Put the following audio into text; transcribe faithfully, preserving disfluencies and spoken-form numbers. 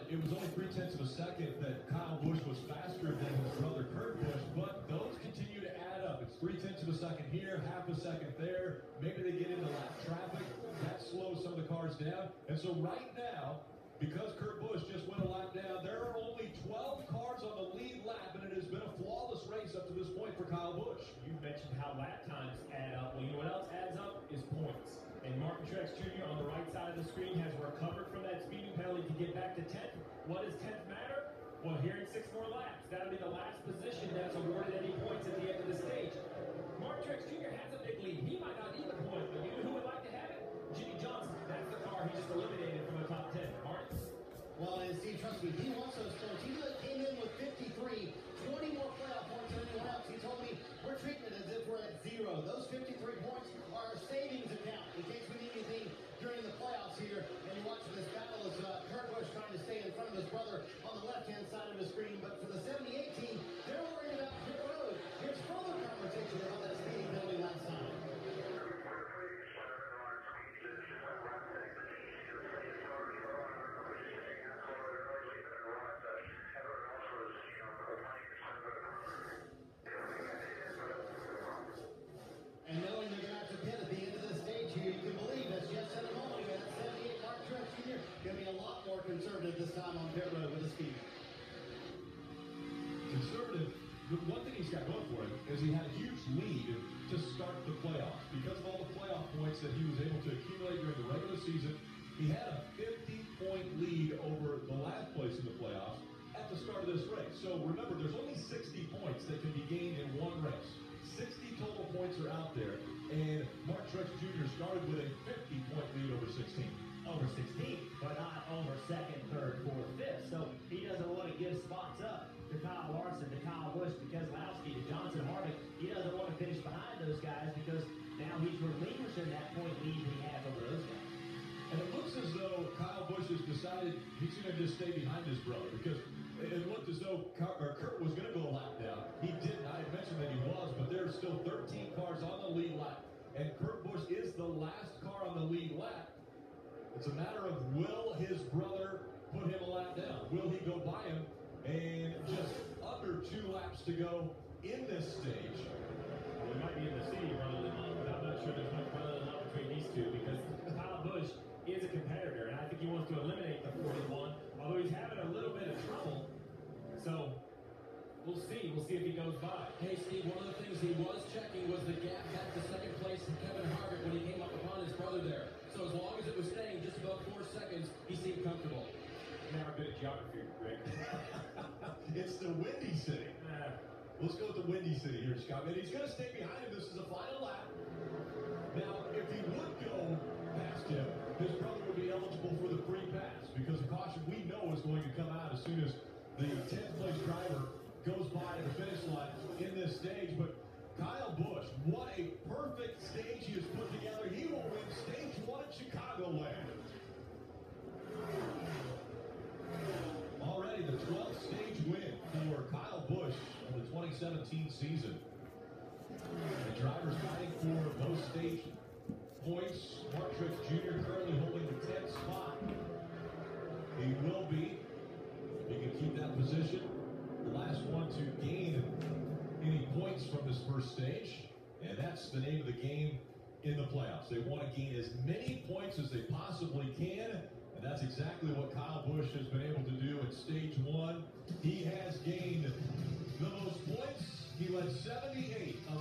it was only three tenths of a second that Kyle Busch was faster than his brother Kurt Busch, but those continue to add up. It's three tenths of a second here, half a second there. Maybe they get into lap traffic. That slows some of the cars down. And so right now, because Kurt Busch just went a lap down, there are only twelve cars on the lead lap, and it has been a flawless race up to this point for Kyle Busch. You mentioned how lap times add up. Well, you know what else adds up is points. And Martin Truex Junior on the right side of the screen has recovered from that speeding penalty to get back to tenth. What does tenth matter? Well, here in six more laps, that'll be the last position that's awarded any points at the end of the stage. Martin Truex Junior has a big lead. He might not need a point, but you know who would like to have it? Jimmy Johnson. That's the car he just eliminated from the top ten. Martin? Well, and Steve, trust me, he wants those points. He came in with fifty-three, twenty more playoff points than anyone else. He told me we're treating it as if we're at zero. Those fifty-three points are our savings account in case we need anything during the playoffs here. And you're watching this battle as uh, Kurt Busch trying to stay in front of his brother on the left-hand side of the screen. But for the seventy-eight team, they're worried about pit road. Here's further conversation about that speeding penalty last time. And knowing they're going to have to pit at the end of the stage here, you can believe, as Jeff said a moment ago, that seventy-eight Mark Truex Junior going to be a lot more conservative this time on pit road with the speed. Conservative, the one thing he's got going for him is he had a huge lead to start the playoffs. Because of all the playoff points that he was able to accumulate during the regular season, he had a fifty-point lead over the last place in the playoffs at the start of this race. So remember, there's only sixty points that can be gained in one race. sixty total points are out there, and Mark Truex Junior started with a fifty-point lead over sixteen. Over sixteen, but not over second, third, fourth, fifth. So he doesn't want to give spots up to Kyle Larson, to Kyle Busch, to Keselowski, to Johnson Harvick. He doesn't want to finish behind those guys because now he's relinquishing that point lead he has over those guys. And it looks as though Kyle Busch has decided he's going to just stay behind his brother, because it looked as though Kurt was going to go a lap down. He didn't. I had mentioned that he was, but there's still thirteen cars on the lead lap. And Kurt Busch is the last car on the lead lap. It's a matter of, will his brother put him a lap down? Will he go by him? And just under two laps to go in this stage. Well, we might be in the city rather than but I'm not sure there's much brother than love between these two, because Kyle Busch is a competitor, and I think he wants to eliminate the forty-one, although he's having a little bit of trouble. So we'll see. We'll see if he goes by. Hey, Steve, one of the things he was checking was the gap back to second place to Kevin Harvick when he came up upon his brother there. So as long as it was staying just about four seconds, he seemed comfortable. Never good at geography, Greg. It's the Windy City. Uh, Let's go with the Windy City here, Scott. And he's going to stay behind him. This is the final lap. Now, if he would go past him, his brother would be eligible for the free pass, because the caution we know is going to come out as soon as the tenth place driver goes by the finish line in this stage. But Kyle Busch, what a perfect stage he has put together. He will win stage one at Chicagoland. Already the twelfth stage win for Kyle Busch in the twenty seventeen season. The drivers fighting for those stage points. Mark Truex Junior currently holding the tenth spot. He will be. He can keep that position. The last one to gain any points from this first stage. And that's the name of the game in the playoffs. They want to gain as many points as they possibly can. And that's exactly what Kyle Busch has been able to do in stage one. He has gained the most points. He led seventy-eight of